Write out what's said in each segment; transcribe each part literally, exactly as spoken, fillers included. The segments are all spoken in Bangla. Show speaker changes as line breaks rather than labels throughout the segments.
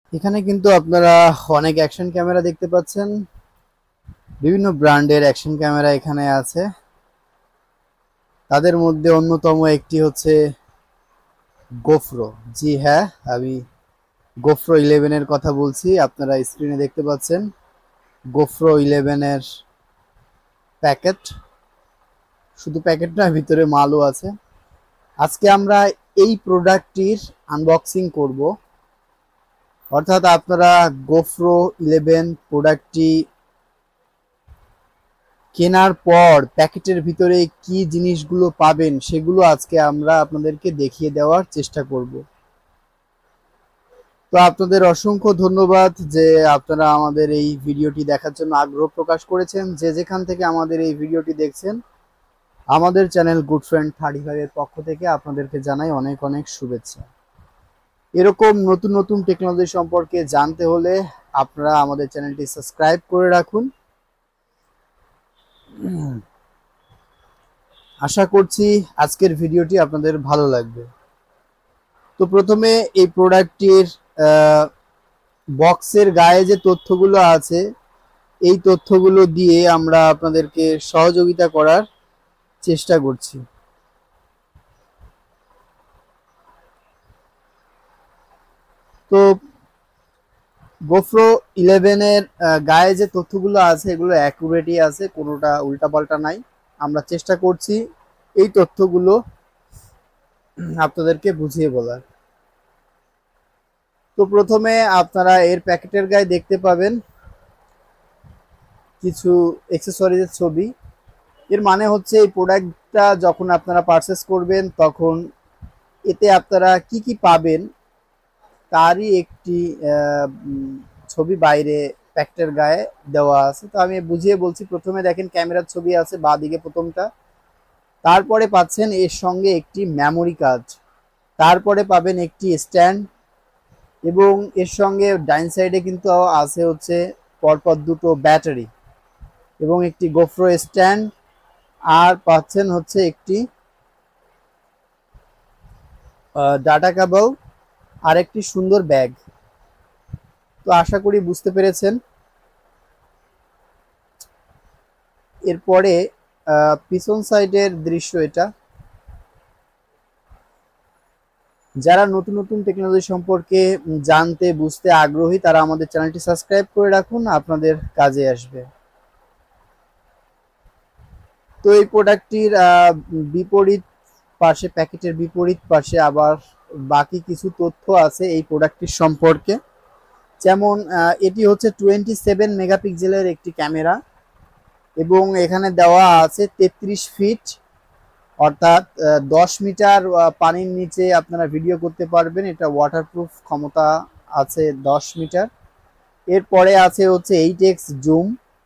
এখানে কিন্তু আপনারা অনেক অ্যাকশন ক্যামেরা দেখতে পাচ্ছেন। বিভিন্ন ব্র্যান্ডের অ্যাকশন ক্যামেরা এখানে আছে। তাদের মধ্যে অন্যতম একটি হচ্ছে গোপ্রো। জি হ্যাঁ, আমি গোপ্রো ইলেভেন এর কথা বলছি। আপনারা স্ক্রিনে দেখতে পাচ্ছেন গোপ্রো ইলেভেন এর প্যাকেট। শুধু প্যাকেট না, ভিতরে মালও আছে। আজকে আমরা এই প্রোডাক্টটির আনবক্সিং করব। অর্থাৎ আপনারা গোপ্রো ইলেভেন প্রোডাক্টটি কেনার পর প্যাকেটের ভিতরে কি জিনিসগুলো পাবেন সেগুলো আজকে আমরা আপনাদেরকে দেখিয়ে দেওয়ার চেষ্টা করব। তো আপনাদের অসংখ্য ধন্যবাদ যে আপনারা আমাদের এই ভিডিওটি দেখার জন্য আগ্রহ প্রকাশ করেছেন। যে যেখান থেকে আমাদের এই ভিডিওটি দেখছেন, আমাদের channel good friend thirty five এর পক্ষ থেকে আপনাদেরকে জানাই অনেক অনেক শুভেচ্ছা। এরকম নতুন নতুন টেকনোলজি সম্পর্কে জানতে হলে আপনারা আমাদের চ্যানেলটি সাবস্ক্রাইব করে রাখুন। আশা করছি আজকের ভিডিওটি আপনাদের ভালো লাগবে। তো প্রথমে এই প্রোডাক্টটির বক্সের গায়ে যে তথ্যগুলো আছে, এই তথ্যগুলো দিয়ে আমরা আপনাদেরকে সহযোগিতা করার চেষ্টা করছি। তো গোপ্রো ইলেভেন এর গায়ে যে তথ্যগুলো আছে এগুলো অ্যাকুরেটই আছে, কোনোটা উল্টাপাল্টা নাই। আমরা চেষ্টা করছি এই তথ্যগুলো আপনাদেরকে বুঝিয়ে বলার। তো প্রথমে আপনারা এর প্যাকেটের গায়ে দেখতে পাবেন কিছু অ্যাকসেসরিজের ছবি। এর মানে হচ্ছে এই প্রোডাক্টটা যখন আপনারা পারচেস করবেন তখন এতে আপনারা কি কি পাবেন তারই একটি ছবি বাইরে প্যাকেটের গায়ে দেওয়া আছে। তো আমি বুঝিয়ে বলছি। প্রথমে দেখেন ক্যামেরার ছবি আছে বাঁ দিকে প্রথমটা, তারপরে পাচ্ছেন এর সঙ্গে একটি মেমোরি কার্ড, তারপরে পাবেন একটি স্ট্যান্ড, এবং এর সঙ্গে ডাইন সাইডে কিন্তু আছে হচ্ছে পরপর দুটো ব্যাটারি এবং একটি গোপ্রো স্ট্যান্ড, আর পাচ্ছেন হচ্ছে একটি ডাটা কেবল আর একটি সুন্দর ব্যাগ। তো আশা করি বুঝতে পেরেছেন। এরপরে পিছন সাইডের দৃশ্য এটা। যারা নতুন নতুন টেকনোলজি সম্পর্কে জানতে বুঝতে আগ্রহী তারা আমাদের চ্যানেলটি সাবস্ক্রাইব করে রাখুন, আপনাদের কাজে আসবে। তো এই প্রোডাক্টটির বিপরীত পাশে, প্যাকেটের বিপরীত পাশে আবার বাকি কিছু তথ্য আছে এই প্রোডাক্টটির সম্পর্কে। যেমন এটি হচ্ছে টোয়েন্টি সেভেন মেগাপিক্সেলের একটি ক্যামেরা এবং এখানে দেওয়া আছে তেত্রিশ ফিট, অর্থাৎ দশ মিটার পানির নিচে আপনারা ভিডিও করতে পারবেন। এটা ওয়াটারপ্রুফ ক্ষমতা আছে দশ মিটার। এরপরে আছে হচ্ছে এইট এক্স জুম।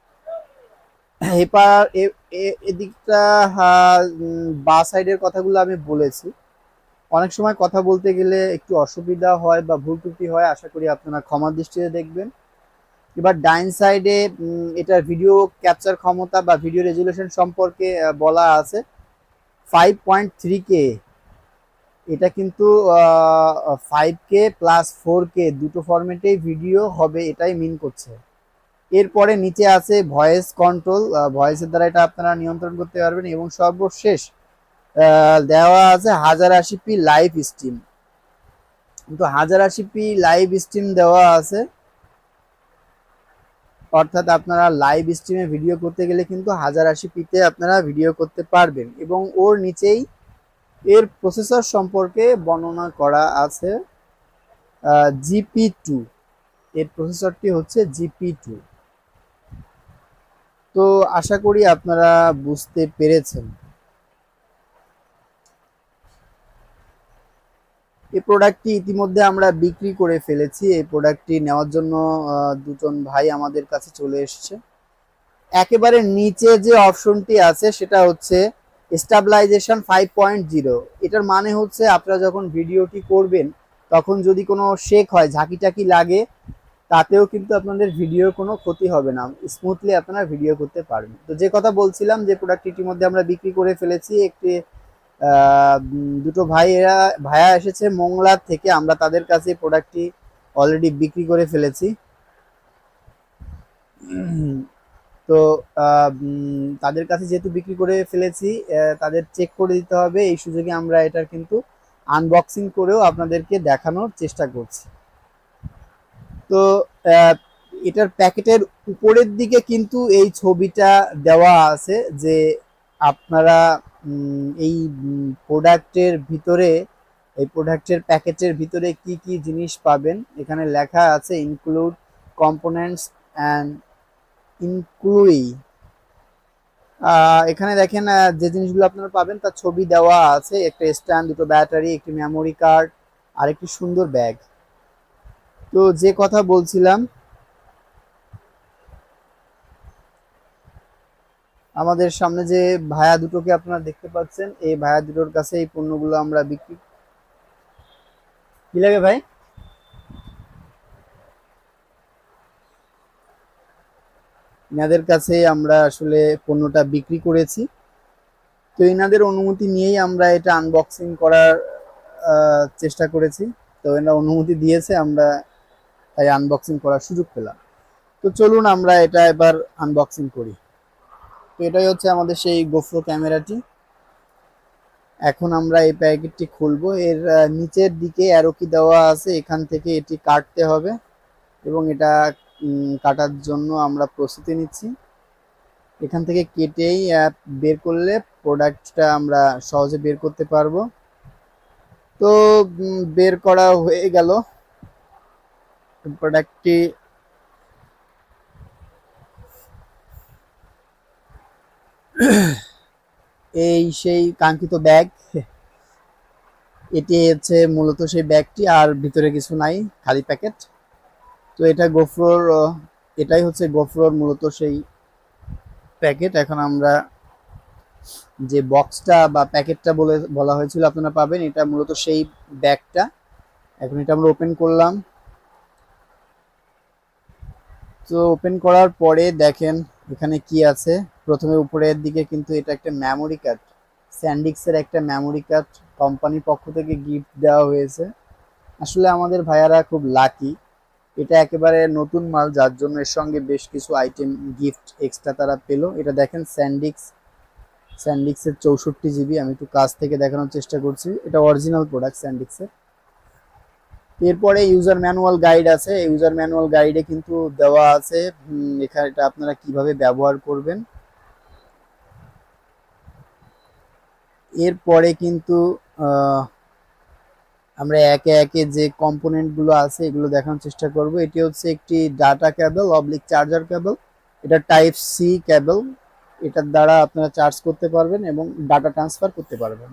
এবার এদিকটা বা সাইডের কথাগুলো আমি বলেছি। অনেক সময় কথা বলতে গেলে একটু অসুবিধা হয় বা ভুল ত্রুটি হয়, আশা করি আপনারা ক্ষমার দৃষ্টিতে দেখবেন। এবার ডাইন সাইডে এটার ভিডিও ক্যাপচার ক্ষমতা বা ভিডিও রেজুলেশন সম্পর্কে বলা আছে ফাইভ পয়েন্ট থ্রি কে। এটা কিন্তু five K plus four K দুটো ফরম্যাটেই ভিডিও হবে, এটাই মিন করছে। এরপরে নিচে আছে ভয়েস কন্ট্রোল, ভয়েসের দ্বারা এটা আপনারা নিয়ন্ত্রণ করতে পারবেন। এবং সর্বশেষ দেওয়া আছে হাজার আশি পি লাইভ স্ট্রিম। কিন্তু হাজার আশি পি লাইভ স্ট্রিম দেওয়া আছে, অর্থাৎ আপনারা লাইভ স্ট্রিমে ভিডিও করতে গেলে কিন্তু হাজার আশি পিতে আপনারা ভিডিও করতে পারবেন। এবং ওর নিচেই এর প্রসেসর সম্পর্কে বর্ণনা করা আছে জিপি টু। এর প্রসেসরটি হচ্ছে জিপি টু। তো আশা করি আপনারা বুঝতে পেরেছেন। এই প্রোডাক্টটি ইতিমধ্যে আমরা বিক্রি করে ফেলেছি। এই প্রোডাক্টটি নেওয়ার জন্য দুজন ভাই আমাদের কাছে চলে এসেছে। একেবারে নিচে যে অপশনটি আছে সেটা হচ্ছে স্টেবিলাইজেশন ফাইভ পয়েন্ট জিরো। এটার মানে হচ্ছে আপনারা যখন ভিডিওটি করবেন তখন যদি কোনো শেক হয়, ঝাঁকি টাকি লাগে, তাতেও কিন্তু আপনাদের ভিডিওর কোনো ক্ষতি হবে না, স্মুথলি আপনারা ভিডিও করতে পারবেন। তো যে কথা বলছিলাম যে প্রোডাক্টটি ইতিমধ্যে আমরা বিক্রি করে ফেলেছি। একটি দুটো ভাইয়েরা ভাইয়া এসেছে মোংলার থেকে, আমরা তাদের কাছে প্রোডাক্টটি অলরেডি বিক্রি করে ফেলেছি। তো তাদের কাছে যেহেতু বিক্রি করে ফেলেছি, তাদের চেক করে দিতে হবে। এই সুযোগে আমরা এটার কিন্তু আনবক্সিং করেও আপনাদেরকে দেখানোর চেষ্টা করছি। তো এটার প্যাকেটের উপরের দিকে কিন্তু এই ছবিটা দেওয়া আছে যে আপনারা এই প্রোডাক্টের ভিতরে, এই প্রোডাক্টের প্যাকেটের ভিতরে কি কি জিনিস পাবেন। এখানে লেখা আছে ইনক্লুড কম্পোনেন্টস অ্যান্ড ইনক্লুই। এখানে দেখেন যে জিনিসগুলো আপনারা পাবেন তার ছবি দেওয়া আছে, একটা স্ট্যান্ড, দুটো ব্যাটারি, একটি মেমোরি কার্ড আর একটি সুন্দর ব্যাগ। তো যে কথা বলছিলাম, আমাদের সামনে যে ভায়া দুটোকে আপনারা দেখতে পাচ্ছেন, এই ভায়া দুটোর কাছে এই পণ্যগুলো আমরা বিক্রি। কি লাগে ভাই? এনাদের কাছে আমরা আসলে পণ্যটা বিক্রি করেছি। তো এনাদের অনুমতি নিয়েই আমরা এটা আনবক্সিং করার চেষ্টা করেছি। তো এনারা অনুমতি দিয়েছে, আমরা তাই আনবক্সিং করার সুযোগ পেলাম। তো চলুন আমরা এটা এবার আনবক্সিং করি। তো এটাই হচ্ছে আমাদের সেই গোপ্রো ক্যামেরাটি। এখন আমরা এই প্যাকেটটি খুলবো। এর নিচের দিকে অ্যারো কি দেওয়া আছে, এখান থেকে এটি কাটতে হবে এবং এটা কাটার জন্য আমরা প্রস্তুতি নিচ্ছি। এখান থেকে কেটেই বের করলে প্রোডাক্টটা আমরা সহজে বের করতে পারবো। তো বের করা হয়ে গেল প্রোডাক্টটি। এই সেই কাঙ্ক্ষিত ব্যাগ, এটি হচ্ছে মূলত সেই ব্যাগটি, আর ভিতরে কিছু নাই, খালি প্যাকেট। তো এটা গোপ্রোর, এটাই হচ্ছে গোপ্রোর মূলত সেই প্যাকেট। এখন আমরা যে বক্সটা বা প্যাকেটটা বলে বলা হয়েছিল আপনারা পাবেন, এটা মূলত সেই ব্যাগটা। এখন এটা আমরা ওপেন করলাম। তো ওপেন করার পরে দেখেন এখানে কি আছে। প্রথমে উপরের দিকে কিন্তু এটা একটা মেমোরি কার্ড, স্যান্ডিক্সের একটা মেমোরি কার্ড কোম্পানির পক্ষ থেকে গিফট দেওয়া হয়েছে। আসলে আমাদের ভাইয়ারা খুব লাকি, এটা একেবারে নতুন মাল, যার জন্য এর সঙ্গে বেশ কিছু আইটেম গিফট এক্সট্রা তারা পেলো। এটা দেখেন স্যান্ডিক্স, স্যান্ডিক্সের চৌষট্টি জিবি। আমি একটু কাছ থেকে দেখানোর চেষ্টা করছি, এটা অরিজিনাল প্রোডাক্ট স্যান্ডিক্সের। এরপরে ইউজার ম্যানুয়াল গাইড আছে। ইউজার ম্যানুয়াল গাইডে কিন্তু দেওয়া আছে এখানে এটা আপনারা কিভাবে ব্যবহার করবেন। এরপরে কিন্তু আমরা একে একে যে কম্পোনেন্ট গুলো আছে এগুলো দেখানোর চেষ্টা করব। এটি হচ্ছে একটি data cable oblique charger cable. এটা টাইপ সি কেবল, এটার দ্বারা আপনারা চার্জ করতে পারবেন এবং ডাটা ট্রান্সফার করতে পারবেন।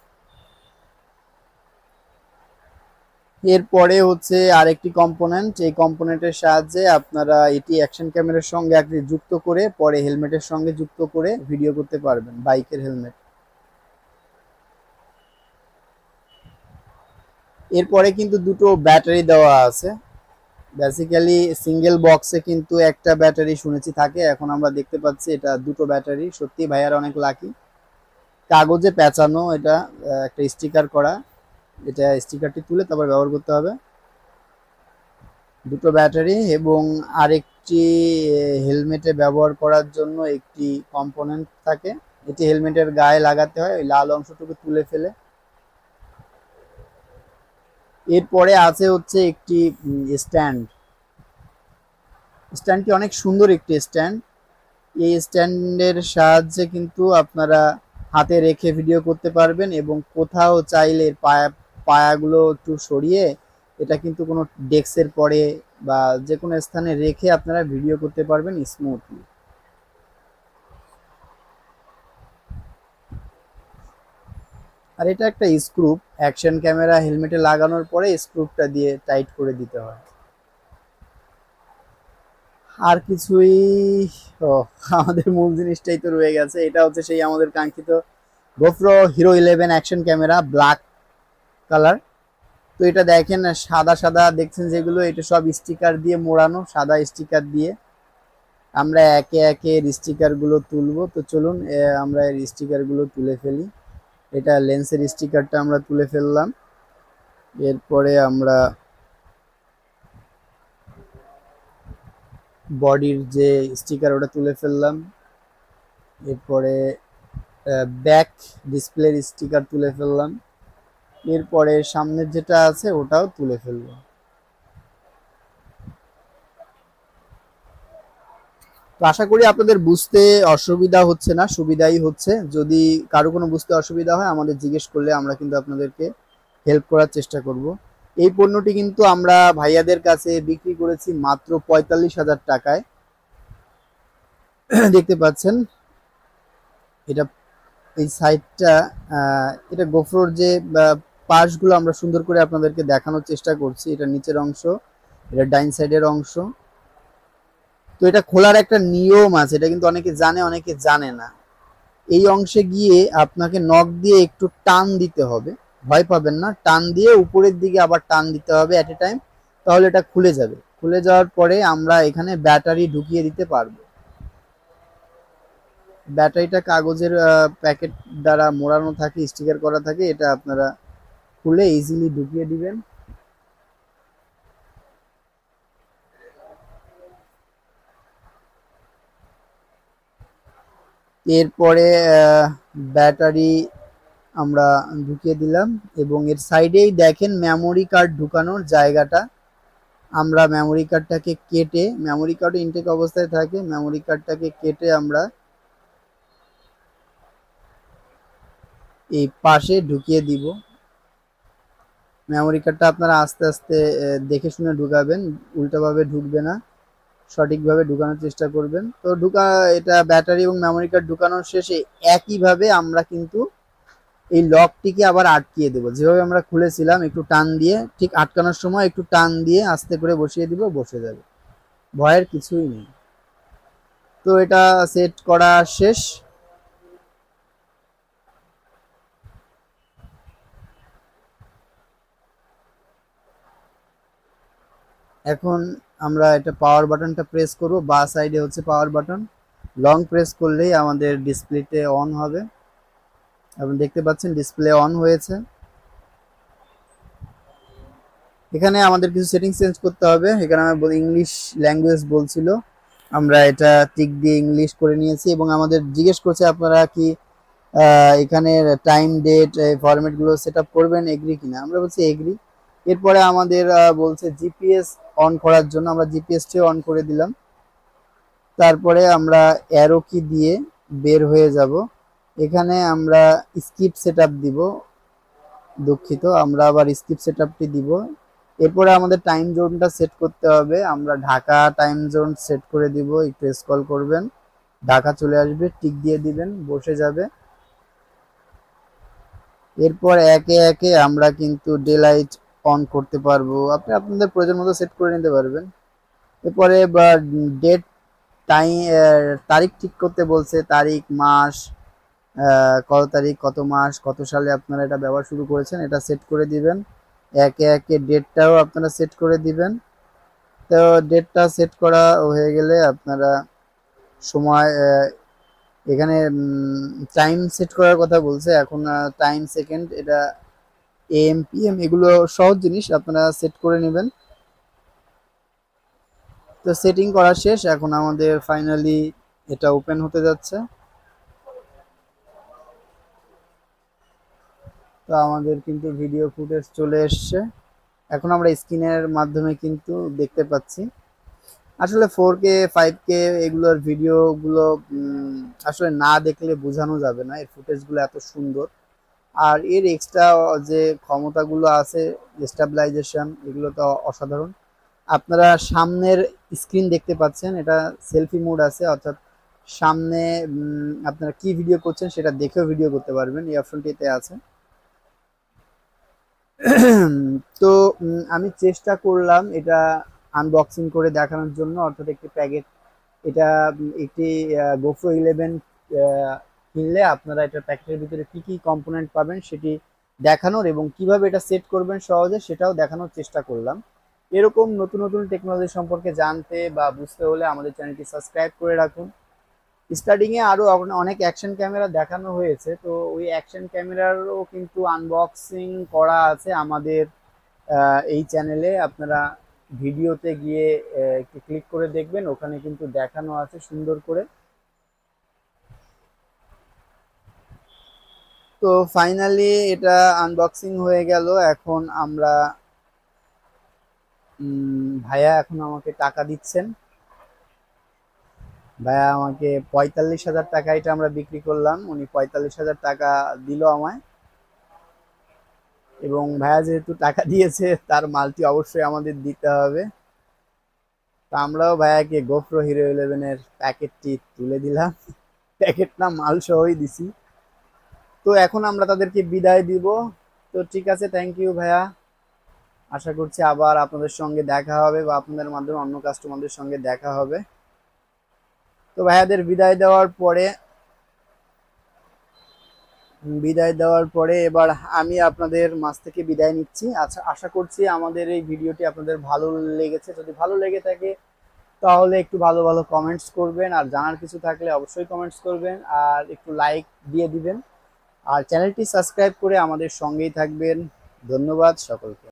এরপরে হচ্ছে আরেকটি কম্পোনেন্ট, এই কম্পোনেন্টের সাহায্যে আপনারা এটি অ্যাকশন ক্যামেরার সঙ্গে যুক্ত করে পরে হেলমেটের সঙ্গে যুক্ত করে ভিডিও করতে পারবেন, বাইকের হেলমেট। এরপরে কিন্তু দুটো ব্যাটারি দেওয়া আছে। বেসিক্যালি সিঙ্গেল বক্সে কিন্তু একটা ব্যাটারি শুনেছি থাকে, এখন আমরা দেখতে পাচ্ছি এটা দুটো ব্যাটারি। সত্যি ভাইয়ার অনেক লাকি। কাগজে পেঁচানো, এটা একটা স্টিকার করা, এটা স্টিকারটি তুলে তারপর ব্যবহার করতে হবে। দুটো ব্যাটারি এবং আরেকটি হেলমেটে ব্যবহার করার জন্য একটি কম্পোনেন্ট থাকে, এটি হেলমেটের গায়ে লাগাতে হয়, ওই লাল অংশটুকু তুলে ফেলে। এরপরে আছে হচ্ছে একটি স্ট্যান্ড। স্ট্যান্ডটি অনেক সুন্দর একটি স্ট্যান্ড। এই স্ট্যান্ডের সাহায্যে কিন্তু আপনারা হাতে রেখে ভিডিও করতে পারবেন এবং কোথাও চাইলে পায়া পায়াগুলো একটু সরিয়ে এটা কিন্তু কোনো ডেস্কের পরে বা যে কোনো স্থানে রেখে আপনারা ভিডিও করতে পারবেন স্মুথলি। আর এটা একটা স্ক্রু, অ্যাকশন ক্যামেরা হেলমেটে লাগানোর পরে স্ক্রুপটা দিয়ে টাইট করে দিতে হয়। আর কিছুই, ও আমাদের মূল জিনিসটাই তো রয়ে গেছে। এটা হচ্ছে সেই আমাদের কাঙ্ক্ষিত GoPro Hero eleven action camera, black colour. তো এটা দেখেন সাদা সাদা দেখছেন যেগুলো, এটা সব স্টিকার দিয়ে মোড়ানো, সাদা স্টিকার দিয়ে। আমরা একে একে এর স্টিকার গুলো তুলবো। তো চলুন আমরা এর স্টিকার গুলো তুলে ফেলি। এটা লেন্সের স্টিকারটা আমরা তুলে ফেললাম। এরপরে আমরা বডির যে স্টিকার ওটা তুলে ফেললাম, এরপরে ব্যাক ডিসপ্লের স্টিকার তুলে ফেললাম, এরপরে সামনের যেটা আছে ওটাও তুলে ফেললাম। তো আশা করি আপনাদের বুঝতে অসুবিধা হচ্ছে না, সুবিধাই হচ্ছে। যদি কারো কোনো বুঝতে অসুবিধা হয় আমাদের জিজ্ঞেস করলে আমরা কিন্তু আপনাদেরকে হেল্প করার চেষ্টা করব। এই পণ্যটি কিন্তু আমরা ভাইয়াদের কাছে বিক্রি করেছি মাত্র পঁয়তাল্লিশ হাজার টাকায়। দেখতে পাচ্ছেন এটা, এই সাইডটা, এটা গোফরোর যে পাশগুলো আমরা সুন্দর করে আপনাদেরকে দেখানোর চেষ্টা করছি। এটা নিচের অংশ, এটা ডাইন সাইডের অংশ। তো এটা খোলার একটা নিয়ম আছে, এটা কিন্তু অনেকে জানে অনেকে জানে না। এই অংশে গিয়ে আপনাকে নখ দিয়ে একটু টান দিতে হবে, ভয় পাবেন না, টান দিয়ে উপরের দিকে আবার টান দিতে হবে এট এ টাইম, তাহলে এটা খুলে যাবে। খুলে যাওয়ার পরে আমরা এখানে ব্যাটারি ঢুকিয়ে দিতে পারবো। ব্যাটারিটা কাগজের প্যাকেট দ্বারা মোড়ানো থাকে, স্টিকার করা থাকে, এটা আপনারা খুলে ইজিলি ঢুকিয়ে দিবেন। এরপরে ব্যাটারি আমরা ঢুকিয়ে দিলাম এবং এর সাইডেই দেখেন মেমোরি কার্ড ঢুকানোর জায়গাটা। আমরা মেমোরি কার্ডটাকে কেটে, মেমোরি কার্ড ইনটেক অবস্থায় থাকে, মেমোরি কার্ডটাকে কেটে আমরা এই পাশে ঢুকিয়ে দিব। মেমোরি কার্ডটা আপনারা আস্তে আস্তে দেখে শুনে ঢুকাবেন, উল্টোভাবে ঢুকবে না, সঠিকভাবে ঢুকানোর চেষ্টা করবেন। তো ঢুকা এটা ব্যাটারি এবং মেমোরি কার্ড ঢুকানোর শেষে একইভাবে আমরা কিন্তু এই লকটিকে আবার আটকিয়ে দেবো। যেভাবে আমরা খুলেছিলাম একটু টান দিয়ে, ঠিক আটকানোর সময় একটু টান দিয়ে আস্তে করে বসিয়ে দিব, বসে যাবে, ভয়ের কিছুই নেই। তো এটা সেট করা শেষ। এখন আমরা এটা পাওয়ার বাটনটা প্রেস করব, বা সাইডে হচ্ছে পাওয়ার বাটন, লং প্রেস করলেই আমাদের ডিসপ্লেতে অন হবে। আপনি দেখতে পাচ্ছেন ডিসপ্লে অন হয়েছে। এখানে আমাদের কিছু সেটিং চেঞ্জ করতে হবে। এখানে আমার ইংলিশ ল্যাঙ্গুয়েজ বলছিল, আমরা এটা টিক দিয়ে ইংলিশ করে নিয়েছি এবং আমাদের জিজ্ঞেস করছে আপনারা কি এখানে টাইম ডেট ফরম্যাটগুলো সেট আপ করবেন, এগ্রি কিনা। আমরা বলছি এগ্রি। এরপরে আমাদের বলছে জিপিএস অন করার জন্য, আমরা জিপিএসটি অন করে দিলাম। তারপরে আমরা অ্যারো কি দিয়ে বের হয়ে যাব। এখানে আমরা স্কিপ সেট আপ দিব, দুঃখিত, আমরা আবার স্কিপ সেট আপটি দিব। এরপরে আমাদের টাইম জোনটা সেট করতে হবে, আমরা ঢাকা টাইম জোন সেট করে দিব। একটু স্ক্রল করবেন, ঢাকা চলে আসবে, টিক দিয়ে দিবেন, বসে যাবে। এরপর একে একে আমরা কিন্তু ডে লাইট অন করতে পারবো, আপনি আপনাদের প্রয়োজন মতো সেট করে নিতে পারবেন। এরপরে বা ডেট টাইম তারিখ ঠিক করতে বলছে, তারিখ মাস, কত তারিখ কত মাস কত সালে আপনারা এটা ব্যবহার শুরু করেছেন এটা সেট করে দিবেন। একে একে ডেটটাও আপনারা সেট করে দিবেন। তো ডেটটা সেট করা হয়ে গেলে আপনারা সময়, এখানে টাইম সেট করার কথা বলছে, এখন টাইম সেকেন্ড, এটা এম পিএম, এগুলো সহজ জিনিস, আপনারা সেট করে নেবেন। তো সেটিং করা শেষ, এখন আমাদের ফাইনালি এটা ওপেন হতে যাচ্ছে। তো আমাদের কিন্তু ভিডিও ফুটেজ চলে এসছে, এখন আমরা স্ক্রিনের মাধ্যমে কিন্তু দেখতে পাচ্ছি। আসলে ফোর কে ফাইভ কে এগুলোর ভিডিওগুলো আসলে না দেখলে বোঝানো যাবে না, এর ফুটেজগুলো এত সুন্দর। আর এর এক্সট্রা যে ক্ষমতাগুলো আছে, স্টেবিলাইজেশন, এগুলো তো অসাধারণ। আপনারা সামনের স্ক্রিন দেখতে পাচ্ছেন, এটা সেলফি মোড আছে, অর্থাৎ সামনে আপনারা কি ভিডিও করছেন সেটা দেখেও ভিডিও করতে পারবেন, এই অপশনটিতে আছে। তো আমি চেষ্টা করলাম এটা আনবক্সিং করে দেখানোর জন্য, অর্থাৎ একটি প্যাকেট, এটা একটি গোপ্রো ইলেভেন কিনলে আপনারা এটা প্যাকেটের ভিতরে কি কি কম্পোনেন্ট পাবেন সেটি দেখানোর এবং কিভাবে এটা সেট করবেন সহজে সেটাও দেখানোর চেষ্টা করলাম। এরকম নতুন নতুন টেকনোলজি সম্পর্কে জানতে বা বুঝতে হলে আমাদের চ্যানেলটি সাবস্ক্রাইব করে রাখুন। স্টার্টিংয়ে আরও অনেক অ্যাকশন ক্যামেরা দেখানো হয়েছে, তো ওই অ্যাকশন ক্যামেরারও কিন্তু আনবক্সিং করা আছে আমাদের এই চ্যানেলে, আপনারা ভিডিওতে গিয়ে একটু ক্লিক করে দেখবেন, ওখানে কিন্তু দেখানো আছে সুন্দর করে। তো ফাইনালি এটা আনবক্সিং হয়ে গেল। এখন আমরা ভাইয়া এখন আমাকে টাকা দিচ্ছেন। ভাইয়া আমাকে পঁয়তাল্লিশ হাজার টাকা এটা আমরা বিক্রি করলাম, উনি পঁয়তাল্লিশ হাজার টাকা দিল আমায়। এবং ভাইয়া যেহেতু টাকা দিয়েছে তার মালটি অবশ্যই আমাদের দিতে হবে। তা আমরাও ভাইয়াকে গোপ্রো হিরো ইলেভেনের প্যাকেটটি তুলে দিলাম, প্যাকেট না মাল সহই দিছি। তো এখন আমরা তাদেরকে বিদায় দিব। তো ঠিক আছে, থ্যাংক ইউ ভাইয়া। আশা করছি আবার আপনাদের সঙ্গে দেখা হবে বা আপনাদের মাধ্যমে অন্য কাস্টমারদের সঙ্গে দেখা হবে। তো ভাইয়াদের বিদায় দেওয়ার পরে বিদায় দেওয়ার পরে এবার আমি আপনাদের মাঝ থেকে বিদায় নিচ্ছি। আচ্ছা, আশা করছি আমাদের এই ভিডিওটি আপনাদের ভালো লেগেছে। যদি ভালো লেগে থাকে তাহলে একটু ভালো ভালো কমেন্টস করবেন, আর জানার কিছু থাকলে অবশ্যই কমেন্টস করবেন, আর একটু লাইক দিয়ে দিবেন, আর চ্যানেলটি সাবস্ক্রাইব করে আমাদের সঙ্গেই থাকবেন। ধন্যবাদ সকলকে।